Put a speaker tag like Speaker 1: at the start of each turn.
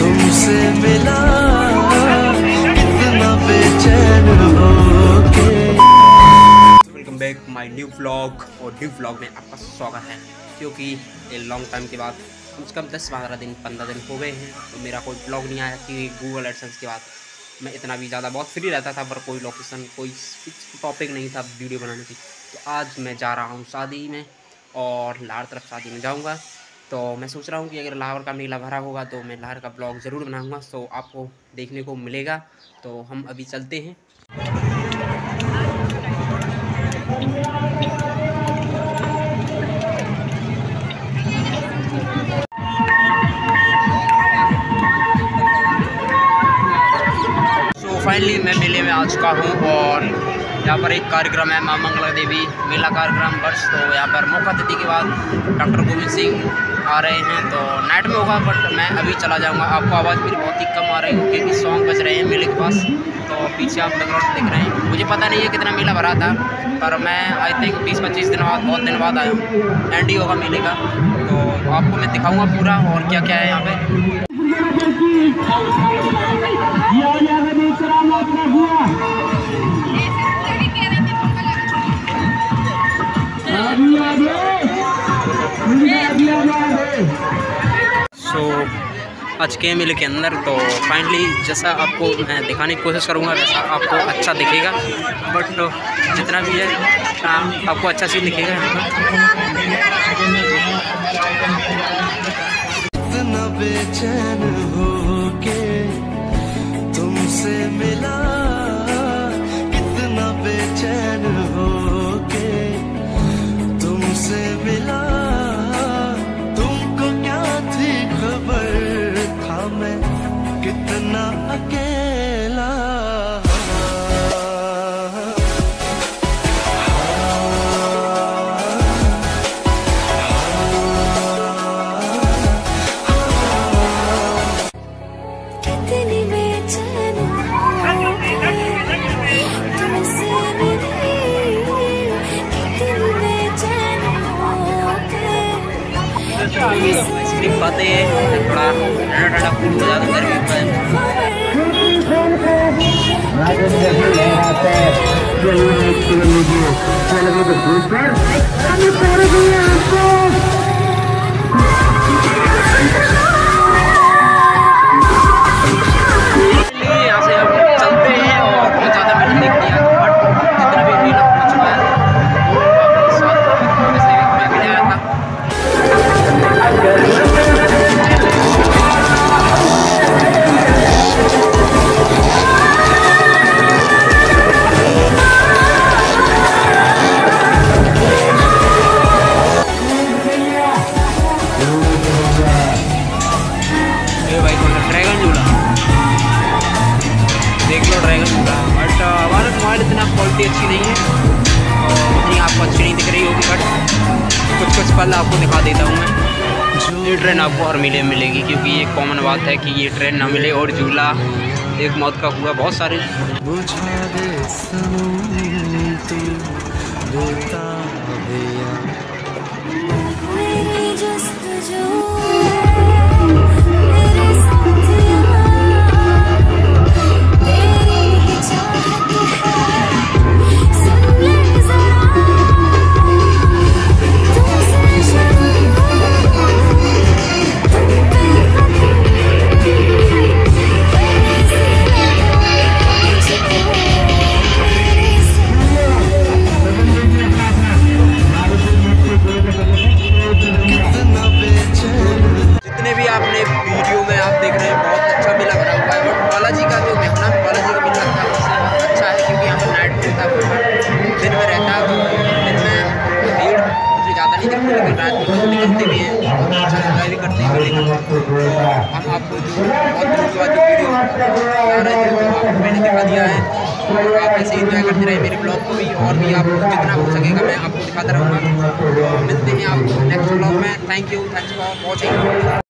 Speaker 1: तुमसे मिला कितना बेचैन होके।
Speaker 2: Welcome back my new vlog. और न्यू व्लॉग में आपका स्वागत है, क्योंकि ये लॉन्ग टाइम के बाद कम से कम 10-15 दिन 15 दिन हो गए हैं तो मेरा कोई व्लॉग नहीं आया, क्योंकि गूगल एडसेंस के बाद मैं इतना भी ज़्यादा बहुत फ्री रहता था, पर कोई लोकेशन कोई टॉपिक नहीं था वीडियो बनाने की। तो आज मैं जा रहा हूँ शादी में, और लाहौर तरफ शादी में जाऊँगा। तो मैं सोच रहा हूँ कि अगर लाहौर का मेला भरा होगा तो मैं लाहौर का ब्लॉग ज़रूर बनाऊँगा, तो आपको देखने को मिलेगा। तो हम अभी चलते हैं। फाइनली मैं मेले में आ चुका हूँ, और यहाँ पर एक कार्यक्रम है, माँ मंगला देवी मेला कार्यक्रम वर्ष। तो यहाँ पर मुख्य अतिथि के बाद डॉक्टर गोविंद सिंह आ रहे हैं। तो नाइट में होगा, बट मैं अभी चला जाऊँगा। आपको आवाज़ मेरी बहुत ही कम आ रही है, क्योंकि सॉन्ग बज रहे हैं मेले के पास। तो पीछे आप बैकग्राउंड देख रहे हैं। मुझे पता नहीं है कितना मेला भरा था, पर मैं आई थिंक 20-25 दिन बाद, बहुत दिन बाद आया हूँ। एंड ही होगा मेले का, तो आपको मैं दिखाऊँगा पूरा और क्या क्या है यहाँ पर। आज के मेले के अंदर तो फाइनली जैसा आपको मैं दिखाने की कोशिश करूँगा वैसा आपको अच्छा दिखेगा, बट जितना भी है आपको अच्छा से दिखेगा।
Speaker 1: इतना बेचैन होके तुमसे मिला, कितना बेचैन होके तुमसे मिला। तुमको क्या थी खबर, था मैं कितना अकेला।
Speaker 2: स्क्रीन बातें थोड़ा ठंडा फूल हो जाता गर्मी यहाँ से हम चलते हैं। और बहुत ज़्यादा मैंने देख लिया, बट जितना भी मेला हो चुका है मैं भी आया था। ड्रैगन झूला देख लो, ड्रैगन झूला। बट हमारा मोबाइल इतना क्वालिटी अच्छी नहीं है, और उतनी आपको अच्छी नहीं दिख रही होगी, बट कुछ पल आपको दिखा देता हूँ मैं। ये ट्रेन आपको हर मेले में मिलेगी, क्योंकि ये कॉमन बात है कि ये ट्रेन ना मिले और झूला एक मौत का हुआ। बहुत सारे
Speaker 1: बुझा दे सनम तू बेता भैया।
Speaker 2: निकलते भी हैं, एंजॉय भी करते हैं। हम आपको जो बहुत दिनों के बाद जो वीडियो आ रहे थे तो आपको मैंने दिखा दिया है, और आप ऐसे एंजॉय करते रहे मेरे ब्लॉग को भी, और भी आपको जितना हो सकेगा मैं आपको दिखाता रहूँगा। तो मिलते हैं आपको नेक्स्ट ब्लॉग में। Thanks for watching.